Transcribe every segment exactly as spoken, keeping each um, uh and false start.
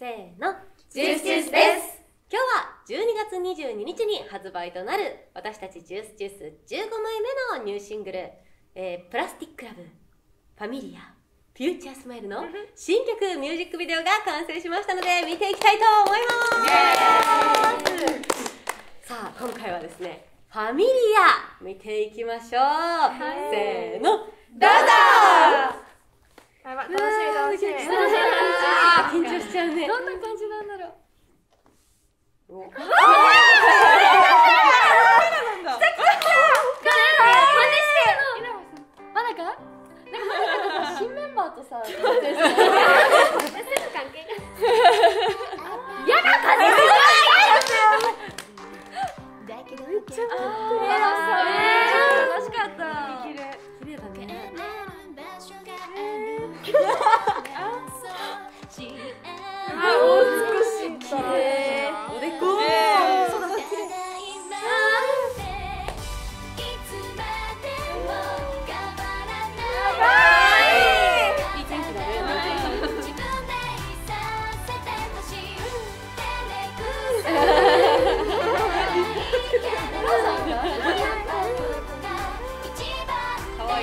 ーの、ジュースジュースです。今日はじゅうにがつにじゅうににちに発売となる私たちジュースジュースじゅうごまいめのニューシングル、えー、プラスティックラブ、ファミリア、フューチャースマイルの新曲ミュージックビデオが完成しましたので見ていきたいと思います。さあ今回はですね、ファミリア見ていきましょう。せーの、どうぞ。 やばい、楽しみ楽しみ。 緊張しちゃうね。 どんな感じなんだろう。 おああ、まだか？なんか新メンバーとさ、関係やだ風すごい。めっちゃ楽しかった。綺麗だね。あ、美しい。綺麗。おでこ。そうだ、綺麗。いい天気だね。かわいい。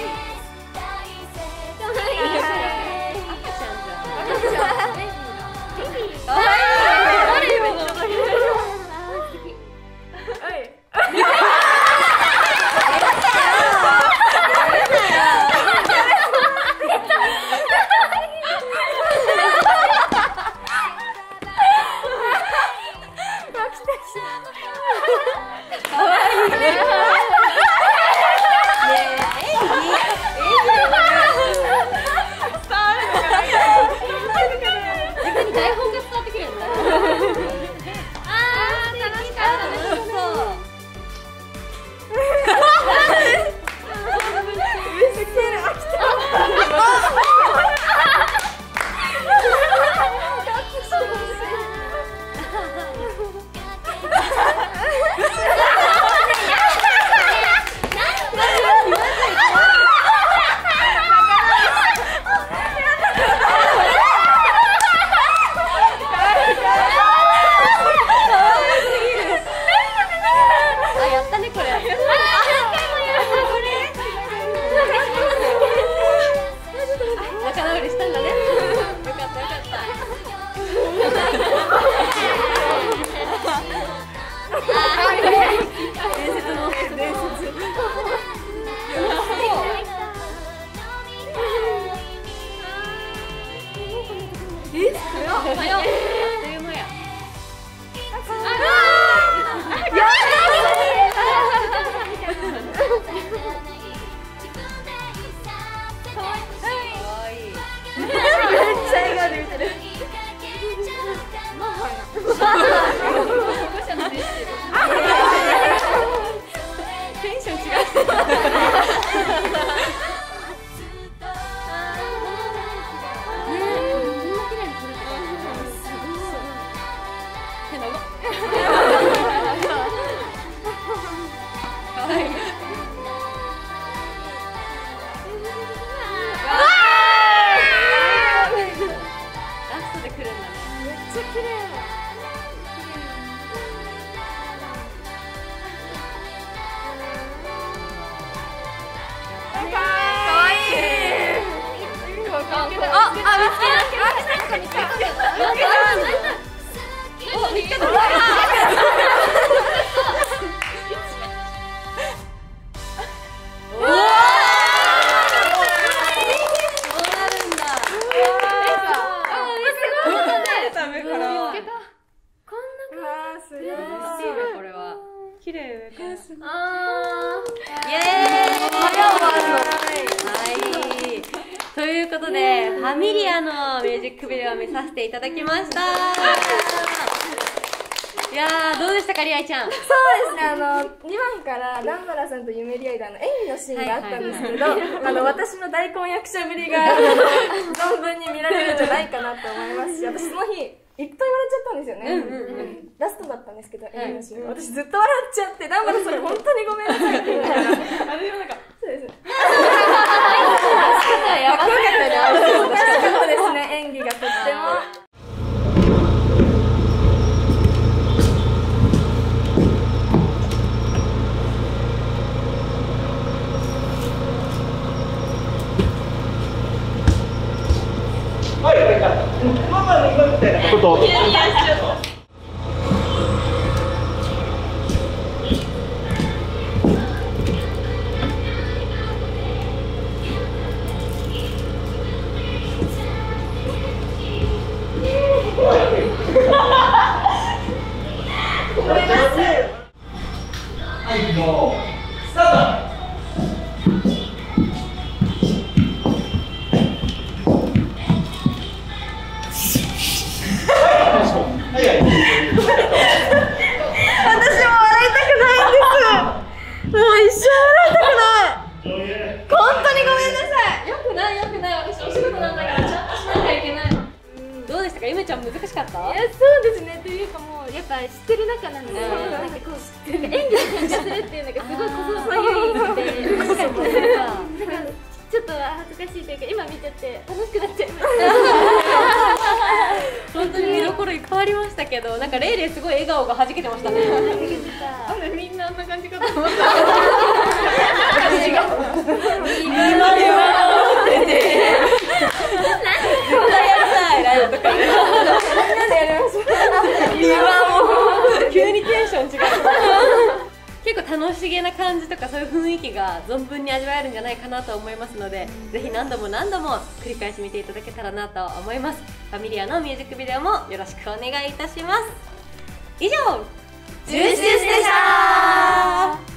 ということで、ファミリアのミュージックビデオを見させていただきました。いやー、どうでしたか、りあいちゃん。 そうですね、あのにばんから南原さんとゆめりあいがの演技のシーンがあったんですけど、あの私の大根役者ぶりが存分に見られるんじゃないかなと思いますし、私その日いっぱい笑っちゃったんですよね。ラストだったんですけど、演技のシーン、私ずっと笑っちゃって、南原さん本当にごめんなさいって言うから、あれでもなんか、そうです。やばかったですね、演技がとっても。 こと。はい、もうスタート。 ゆめちゃん難しかった？ いや、そうですね。というかもうやっぱ知ってる中なんで、なんかこう演技を緊張するっていうのがすごいこそそういう意味で、なんかちょっと恥ずかしいというか今見てて楽しくなっちゃいました。 本当に見どころいっぱいありましたけど、なんかレイレイすごい笑顔がはじけてましたね。 あれみんなあんな感じかと思った。 急にテンション違う。結構楽しげな感じとかそういう雰囲気が存分に味わえるんじゃないかなと思いますので、ぜひ何度も何度も繰り返し見ていただけたらなと思います。ファミリアのミュージックビデオもよろしくお願いいたします。以上、ジューシュースでした。